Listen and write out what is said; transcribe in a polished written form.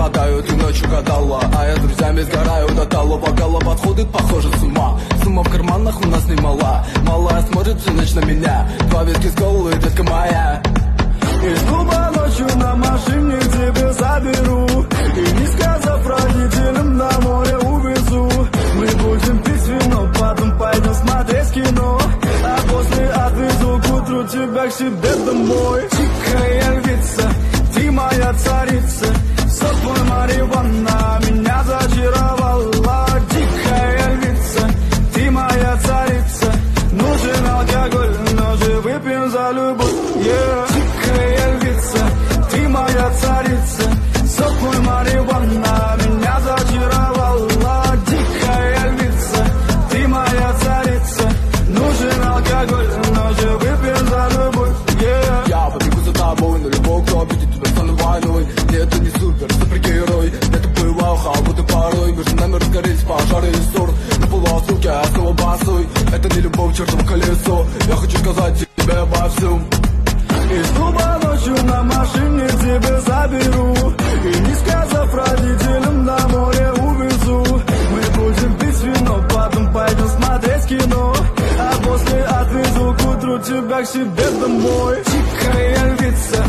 мотаю, ты ночью гадала, а я с друзьями сгораю до талого. Бокала подходит, похоже, с ума. Сумма в карманах у нас немала. Малая смотрит всю ночь на меня. Два виски с колой, детка моя. Из клуба ночью на машине к тебе заберу. И не сказав родителям, на море увезу. Мы будем пить вино, потом пойдем смотреть кино. А после отвезу к утру тебя к себе домой. Тихая львица, ты моя царица. Сок мой марихуана меня зачаровала. Тихая львица, ты моя царица. Нужен алкоголь, но же выпьем за любовь, yeah. Тихая львица, ты моя царица. Сок мой марихуана меня зачаровала. Тихая львица, ты моя царица. Нужен алкоголь, но же выпьем за любовь, yeah. Я побегу за тобой, но любой, кто обидит тебя, стану войной. Нет, ты не супер, супергерой. Это было халбуты порой. Между нами разгорелись пожары и ссор. На полуостровке я снова босой. Это не любовь, чертово колесо. Я хочу сказать тебе обо всем. Из клуба ночью на машине тебя заберу. И не сказав родителям, на море увезу. Мы будем пить вино, потом пойдем смотреть кино. А после отвезу к утру тебя к себе домой. Тихая львица,